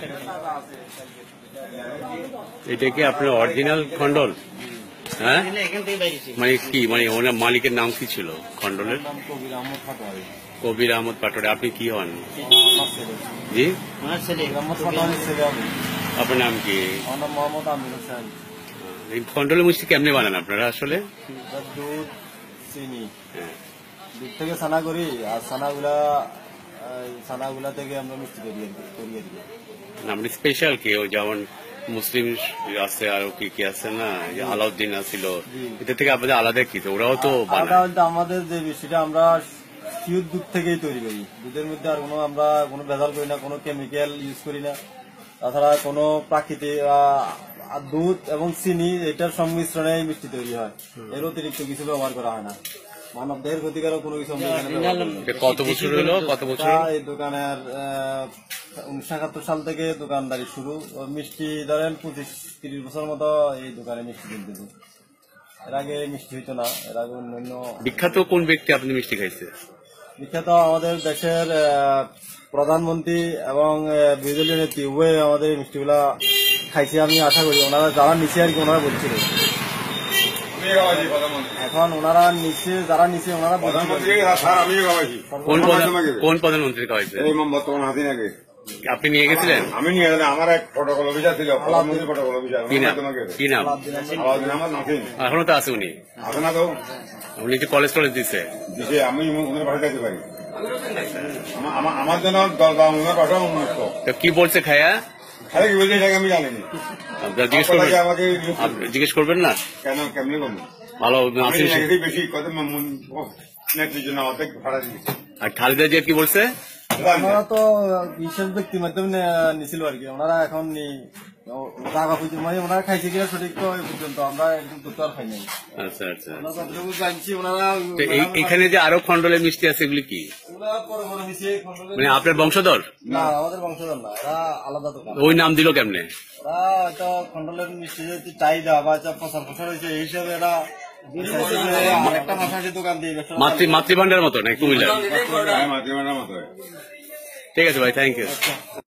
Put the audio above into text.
এটা কি আপনার অরিজিনাল খন্ডল? হ্যাঁ, মানে কি, মানে ওনার মালিকের নাম কি ছিল খন্ডলের? কবির আহমদ পাটোয়ারি। আপনি কি হন? জি, আপনার নাম কি? মোহাম্মদ আমির হোসেন। এই খন্ডলের মিষ্টি কেমনে বানান আপনারা আসলে? দুধ, চিনি, দুধ থেকে ছানা করি, আর ছানাগুলা থেকে আমরা মিষ্টি করি আর কি। আপনি স্পেশাল কি, ওই যেমন মুসলিম আছে আর কি কি আছে না, আলাউদ্দিন আছিল, এদের থেকে আপনাদের আলাদা কি? তো ওরাও তো আমাদের যে মিষ্টিটা আমরা পিওর দুধ থেকেই তৈরি করি। দুধের মধ্যে আর আমরা কোনো ভেজাল করি না, কোনো কেমিক্যাল ইউজ করি না। তাছাড়া কোনো প্রাকৃতিক দুধ এবং চিনি এটার সংমিশ্রণে মিষ্টি তৈরি হয়। এর অতিরিক্ত কিছু ব্যবহার করা হয় না। মানব দেহের ক্ষতিকারক কোনো কিছু। কত বছর হলো? কত বছর এই দোকানের? 1971 সাল থেকে দোকানদারি শুরু। মিষ্টি ধরেন 25-30 বছর মতো এই দোকানে মিষ্টি কিনতে। এর আগে মিষ্টি হইতো না। এর আগে অন্যান্য। বিখ্যাত কোন ব্যক্তি আপনি মিষ্টি খাইছে? বিখ্যাত আমাদের দেশের প্রধানমন্ত্রী এবং বিরোধী নেত্রী উভয় আমাদের এই মিষ্টিগুলা খাইছে। আমি আশা করি ওনারা যারা নিচে আর কি ওনারা বলছিল। এখন ওনারা নিচে যারা নিচে ওনারা কোন প্রধানমন্ত্রী খাওয়াইছে? বর্তমান হাসিনা কে আপনি নিয়ে গেছিলেন? আমি নিয়ে গেলাম। আমার এক ফটোকল অফিসার ছিল, প্রধানমন্ত্রী ফটোকল অফিসার। কি নাম? এখনো তো আছে উনি? আছে না তো, উনি যে কলেজ টলেজ দিচ্ছে। আমি ওনার পাশে যেতে পারি। আমার জন্য ওনার পাশে উন্মুক্ত। কি বলছে খায়া? খালি কি বলছে সেটাকে আমি জানিনি। জিজ্ঞেস করবেন না কেন? কেমনি করবো? ভালো বেশি কত নেত্রীর জন্য অর্ধেক ভাড়া দিয়েছে। আর খালেদা জিয়া কি বলছে? ওনারা তো বিশেষ ব্যক্তির মাধ্যমে নিছিল আর কি। ওনারা এখন জায়গা পর্যন্ত মানে ওনারা খাইছে কিনা সঠিক তো এই পর্যন্ত আমরা একদম তথ্য আর খাই নাই। আচ্ছা আচ্ছা, জানছি ওনারা। এখানে যে আরো খন্ডলের মিষ্টি আছে এগুলি কি? মানে আপনার বংশধর? না, আমাদের বংশধর না, এরা আলাদা দোকান। ওই নাম দিল কেমনে? ওরা হয়তো খন্ডলের মিষ্টি যে চাহিদা বা প্রচার প্রসার হয়েছে এই হিসাবে এরা আরেকটা ভাষাটি দোকান দিয়ে মাতৃভান্ডার মতো না কুমিল্লার? মাতৃভান্ডার মতো। ঠিক আছে ভাই, থ্যাংক ইউ।